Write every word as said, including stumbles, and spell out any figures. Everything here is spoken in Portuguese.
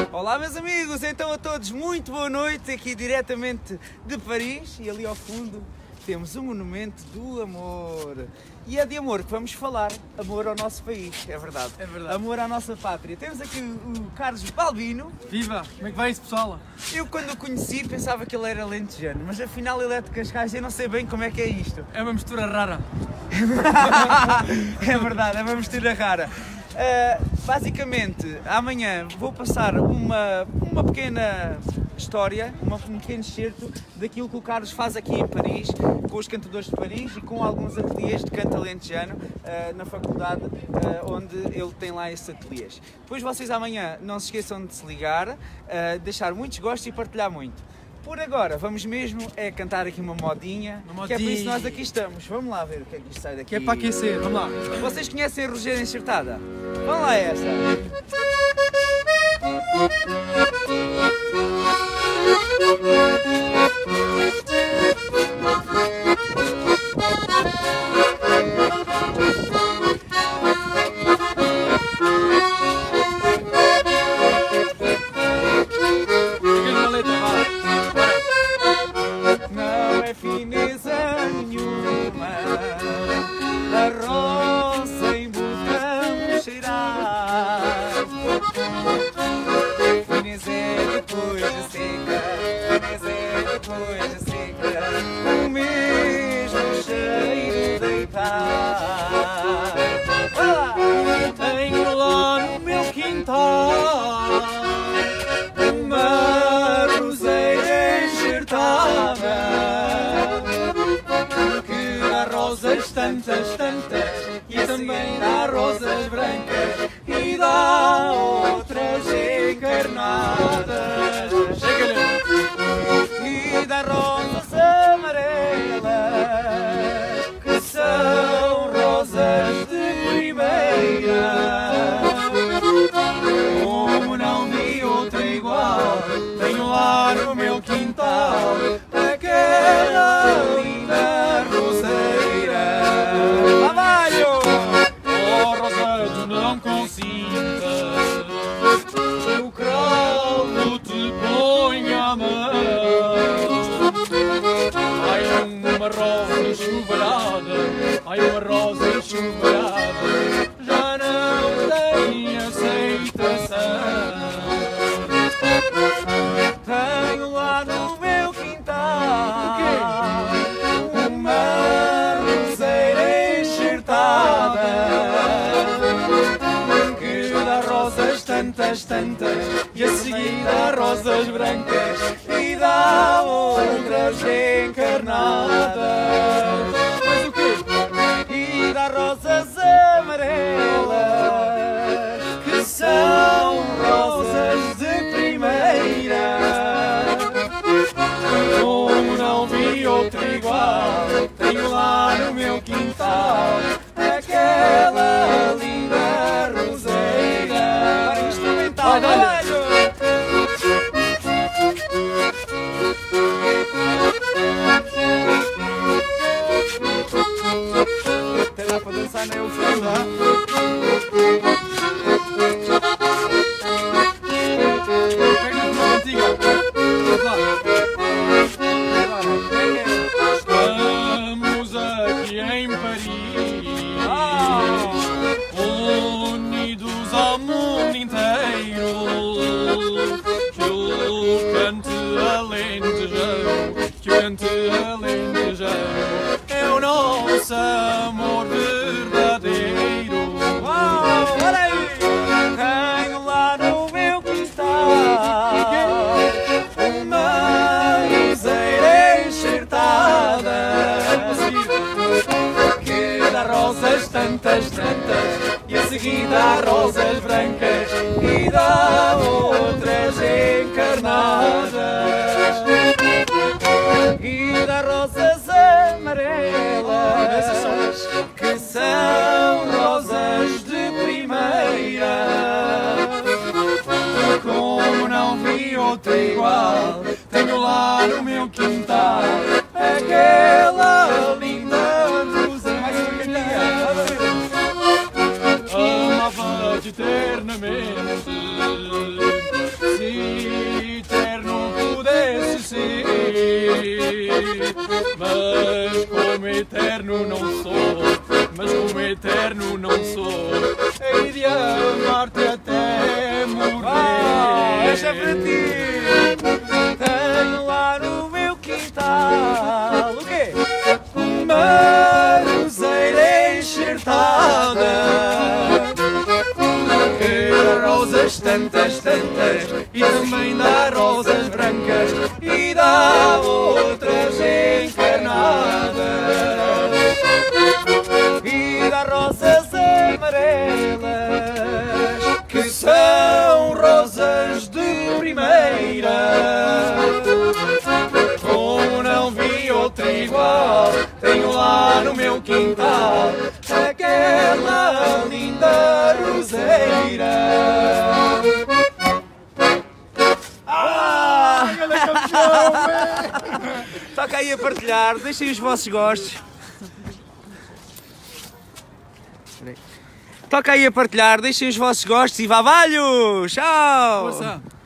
Olá meus amigos, então a todos muito boa noite, aqui diretamente de Paris, e ali ao fundo temos o Monumento do Amor. E é de amor que vamos falar, amor ao nosso país, é verdade. É verdade. Amor à nossa pátria. Temos aqui o Carlos Balbino. Viva! Como é que vai isso, pessoal? Eu quando o conheci pensava que ele era alentejano, mas afinal ele é de Cascais e eu não sei bem como é que é isto. É uma mistura rara. É verdade, é uma mistura rara. Uh, basicamente, amanhã vou passar uma, uma pequena história, uma, um pequeno excerto daquilo que o Carlos faz aqui em Paris, com os cantadores de Paris e com alguns ateliês de canto alentejano uh, na faculdade, uh, onde ele tem lá esses ateliês. Depois vocês amanhã não se esqueçam de se ligar, uh, deixar muitos gostos e partilhar muito. Por agora, vamos mesmo é cantar aqui uma modinha, uma modinha, que é por isso que nós aqui estamos. Vamos lá ver o que é que isto sai daqui. Que é para aquecer, vamos lá. Vocês conhecem a Rogéria Enxertada? Vamos lá essa. Tenho lá no meu quintal uma roseira enxertada que dá rosas tantas, tantas, e também dá rosas brancas e dá outras encarnadas. Chega-lhe! E dá rosas amarelas que são rosas de primeira. Como não vi outra igual, tenho lá no meu quintal aquela linda roseira. Trabalho! Oh, rosa, tu não consintas que o cravo te ponha a mão. Ai, uma rosa enxovalhada, ai, uma rosa enxovalhada, já não tem aceitação. Tenho lá no meu quintal uma roseira enxertada Que dá rosas tantas, tantas, e a seguir dá rosas brancas e dá outras encarnadas. Mas o quê? e dá rosas amarelas Que são rosas de primeira. Como não vi outra igual, tenho lá no meu quintal aquela linda roseira. para instrumental. Vai, dá-lhe. Trabalho! Até dá para dançar na euforia. Pega uma antiga. Vamos lá. Estamos aqui em Paris, unidos ao mundo inteiro. Que eu cante alentejano, que eu cante alentejano, é o nosso amor verdadeiro. Uau, olha aí! Tenho lá no meu quintal uma roseira enxertada Que dá rosas tantas, tantas, e a seguir dá rosas brancas e dá outras encarnadas. e dá rosas amarelas Essas são as que são rosas de primeira. Como não vi outra igual, tenho lá no meu quintal aquela linda roseira. Mais uma cantinha. Amava-te eternamente, se Mas como eterno não sou, mas como eterno não sou, hei de amar-te até morrer. Ah, esta é para ti. Tenho lá no meu quintal o quê? Uma roseira enxertada, que dá rosas tantas, tantas, e também dá rosas brancas, e dá outras encarnadas, E dá rosas amarelas, que são rosas de primeira. Como não vi outra igual, tenho lá no meu quintal aquela linda roseira. Ah! Toca aí a partilhar, deixem os vossos gostos. Toca aí a partilhar, deixem os vossos gostos e vá valho! Tchau! Força!